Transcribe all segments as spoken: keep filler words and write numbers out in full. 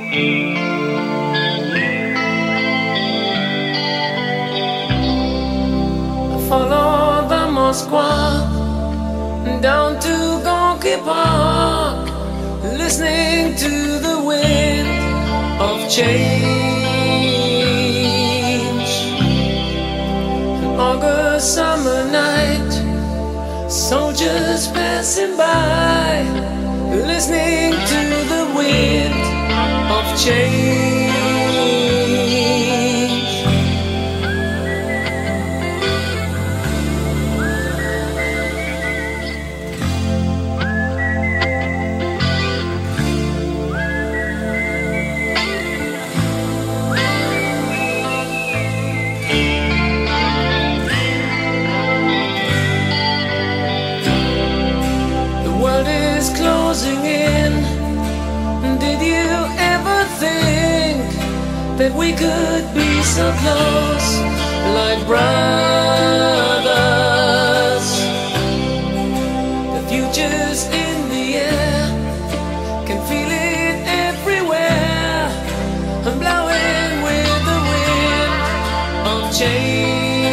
Follow the Moskva down to Gorky Park, listening to the wind of change. An August summer night, soldiers passing by, listening to the wind of change. Closing in. Did you ever think that we could be so close, like brothers? The future's in the air, can feel it everywhere. I'm blowing with the wind of change.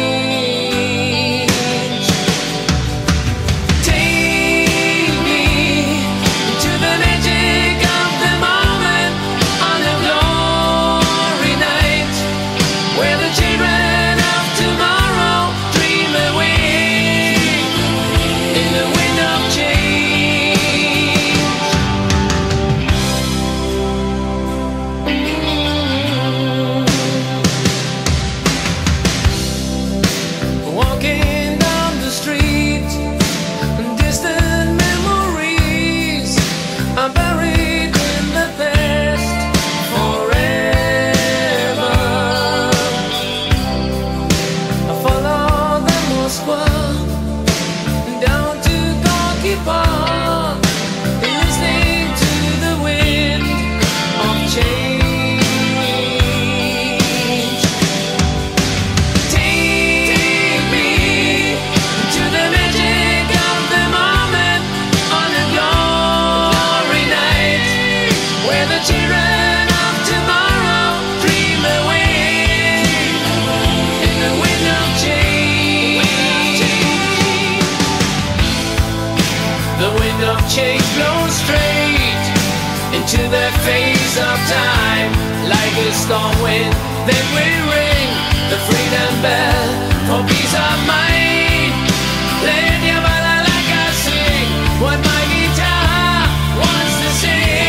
Change blows straight into the face of time, like a storm wind. Then we ring the freedom bell for peace of mind. Let your balalaika sing what my guitar wants to sing.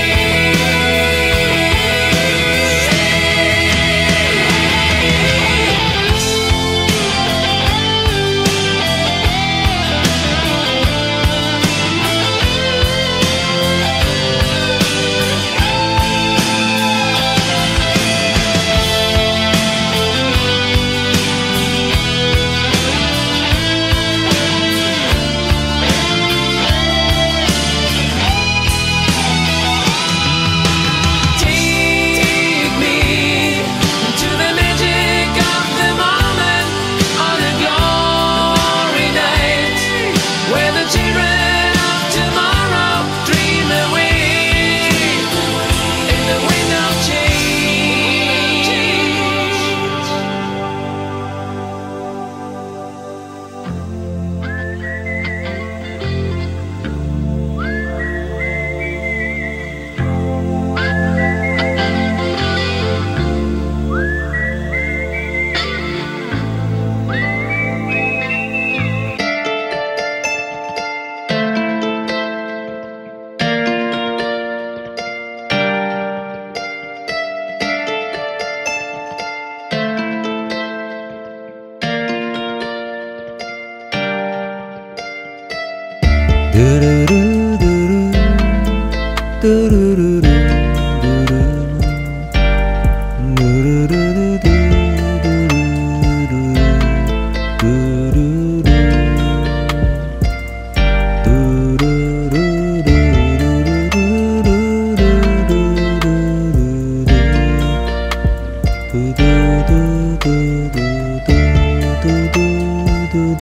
do do do do